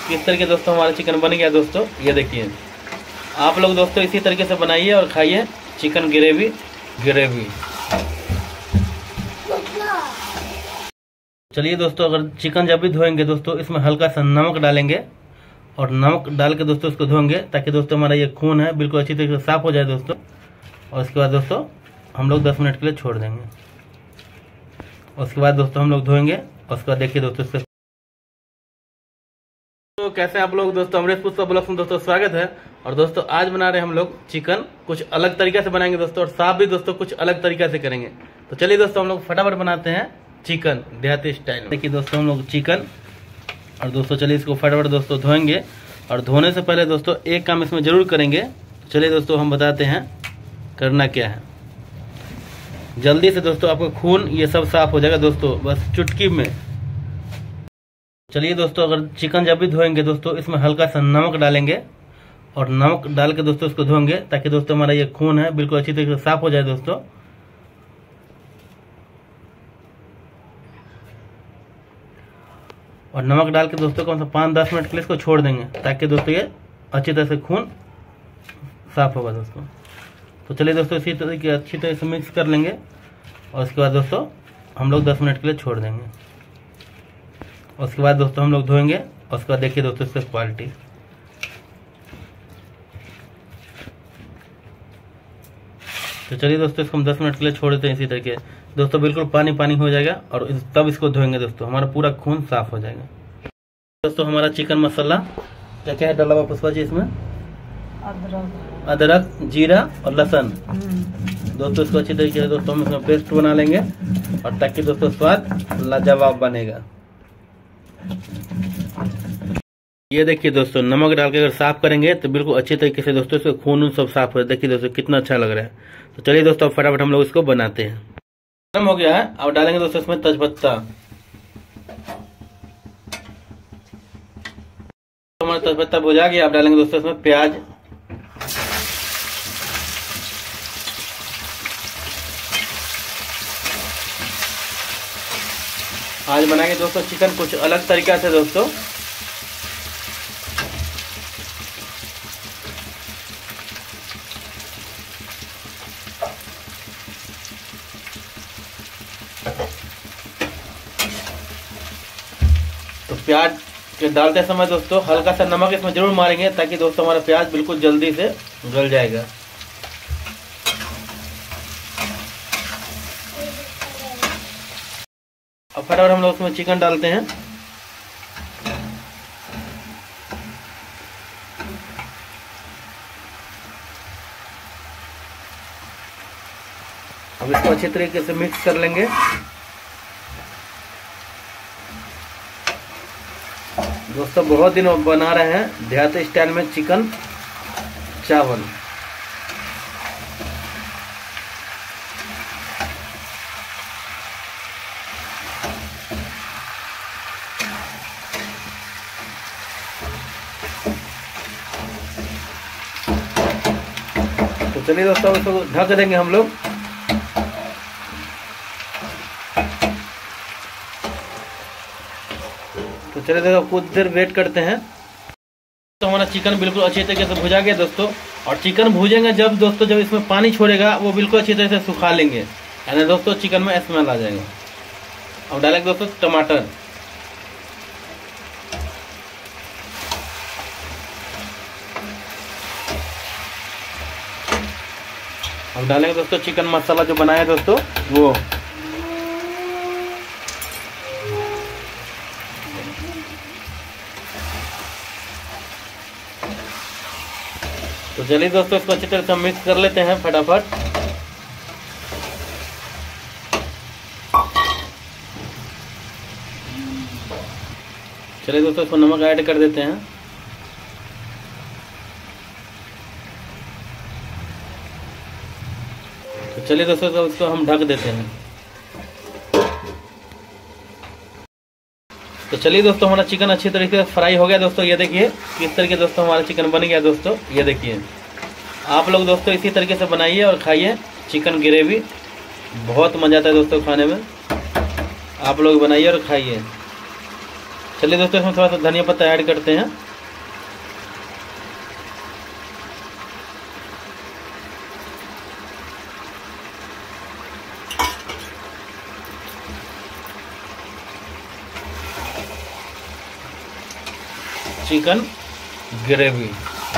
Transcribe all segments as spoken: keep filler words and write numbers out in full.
किस तरीके दोस्तों हमारा चिकन बन गया दोस्तों, ये देखिए। आप लोग दोस्तों इसी तरीके से बनाइए और खाइए चिकन ग्रेवी ग्रेवी। चलिए दोस्तों, अगर चिकन जब भी धोएंगे दोस्तों इसमें हल्का सा नमक डालेंगे और नमक डाल के दोस्तों इसको धोएंगे ताकि दोस्तों हमारा ये खून है बिल्कुल अच्छी तरीके से साफ हो जाए दोस्तों। और उसके बाद दोस्तों हम लोग दस मिनट के लिए छोड़ देंगे। उसके बाद दोस्तों हम लोग धोएंगे और उसके बाद देखिए दोस्तों इससे तो कैसे आप लोग दोस्तों, अमरीश पुष्पा ब्लॉग में दोस्तों स्वागत है। और दोस्तों आज बना रहे हैं हम लोग चिकन, कुछ अलग तरीके से बनाएंगे दोस्तों और साफ भी दोस्तों कुछ अलग तरीके से करेंगे। तो चलिए दोस्तों हम लोग फटाफट बनाते हैं चिकन देहाती स्टाइल। देखिए दोस्तों हम लोग चिकन, और दोस्तों चलिए इसको फटाफट दोस्तों धोएंगे। और धोने से पहले दोस्तों एक काम इसमें जरूर करेंगे। चलिए दोस्तों हम बताते हैं करना क्या है। जल्दी से दोस्तों आपका खून ये सब साफ हो जाएगा दोस्तों, बस चुटकी में। चलिए दोस्तों, अगर चिकन जब भी धोएंगे दोस्तों इसमें हल्का सा नमक डालेंगे और नमक डाल के दोस्तों इसको धोएंगे ताकि दोस्तों हमारा ये खून है बिल्कुल अच्छी तरीके से साफ हो जाए दोस्तों। और नमक डाल के दोस्तों कम से कम पाँच दस मिनट के लिए इसको छोड़ देंगे ताकि दोस्तों ये अच्छी तरह से खून साफ होगा दोस्तों। तो चलिए दोस्तों इसी तरीके अच्छी तरह से मिक्स कर लेंगे और उसके बाद दोस्तों हम लोग दस मिनट के लिए छोड़ देंगे। उसके बाद दोस्तों हम लोग धोएंगे और उसके बाद देखिए दोस्तों इसकी क्वालिटी। तो चलिए दोस्तों इसको हम दस मिनट के लिए छोड़ देते हैं इसी तरीके दोस्तों, बिल्कुल पानी पानी हो जाएगा और तब इसको धोएंगे दोस्तों, हमारा पूरा खून साफ हो जाएगा। दोस्तों हमारा चिकन मसाला क्या क्या है डाला हुआ पुष्पा जी इसमें? अदरक अदरक जीरा और लहसुन दोस्तों, इसको अच्छी तरीके से दोस्तों हम इसमें पेस्ट बना लेंगे और ताकि दोस्तों स्वाद लाजवाब बनेगा। ये देखिए दोस्तों नमक डाल के अगर साफ करेंगे तो बिल्कुल अच्छे तरीके से दोस्तों इसको खून सब साफ हो। देखिए दोस्तों कितना अच्छा लग रहा है। तो चलिए दोस्तों फटाफट हम लोग इसको बनाते हैं। गर्म हो गया है, अब डालेंगे दोस्तों इसमें तेजपत्ता। हमारा तेजपत्ता भुजा गया, अब डालेंगे दोस्तों इसमें प्याज। आज बनाएंगे दोस्तों चिकन कुछ अलग तरीका से दोस्तों। तो प्याज के डालते समय दोस्तों हल्का सा नमक इसमें जरूर मारेंगे ताकि दोस्तों हमारा प्याज बिल्कुल जल्दी से गल जाएगा। अब फटाफट हम लोग उसमें चिकन डालते हैं। अब इसको अच्छे तरीके से मिक्स कर लेंगे। दोस्तों बहुत दिन बना रहे हैं देहाती स्टाइल में चिकन चावल। तो चलिए दोस्तों इसको ढक देंगे हम लोग। तो चलिए दोस्तों कुछ देर वेट करते हैं। तो हमारा चिकन बिल्कुल अच्छी तरीके से भुजा गया दोस्तों। और चिकन भूजेंगे जब दोस्तों जब इसमें पानी छोड़ेगा वो बिल्कुल अच्छी तरह से सुखा लेंगे, यानी दोस्तों चिकन में स्मेल आ जाएगा। अब डालेंगे दोस्तों टमाटर। अब डालेंगे दोस्तों चिकन मसाला जो बनाया दोस्तों वो। तो चलिए दोस्तों इसको अच्छी तरह से मिक्स कर लेते हैं फटाफट। चलिए दोस्तों इसको नमक ऐड कर देते हैं। तो चलिए दोस्तों तो इसको हम ढक देते हैं। तो चलिए दोस्तों हमारा चिकन अच्छी तरीके से फ्राई हो गया दोस्तों। ये देखिए किस तरीके दोस्तों हमारा चिकन बन गया दोस्तों। ये देखिए आप लोग दोस्तों इसी तरीके से बनाइए और खाइए चिकन ग्रेवी, बहुत मज़ा आता है दोस्तों खाने में। आप लोग बनाइए और खाइए। चलिए दोस्तों इसमें थोड़ा सा धनिया पत्ता ऐड करते हैं। Chicken gravy.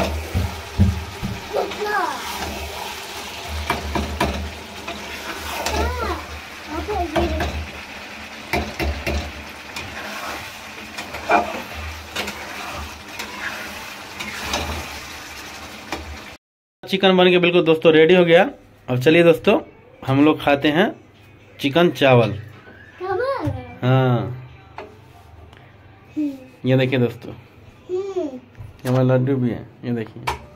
चिकन बन के बिल्कुल दोस्तों रेडी हो गया। अब चलिए दोस्तों हम लोग खाते हैं चिकन चावल। हाँ ये देखिए दोस्तों, ये हमारे लड्डू भी है, ये देखिए।